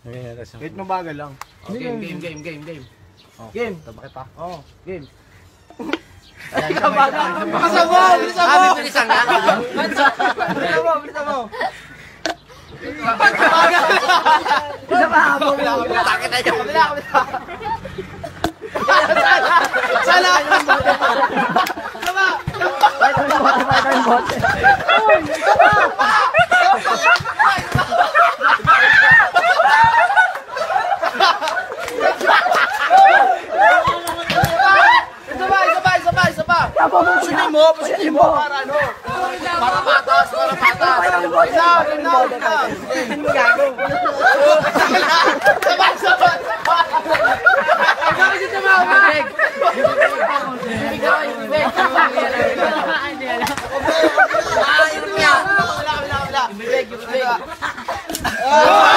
Wait mo bagal lang. Game. Game. Tabaki pa. Oo, game. Bilisan mo! Bilisan nga! Bilisan mo! Takit na dyan! Sana! Isa pa! Pusunin mo para ano? Para patas! Isa! Sabay! Wala!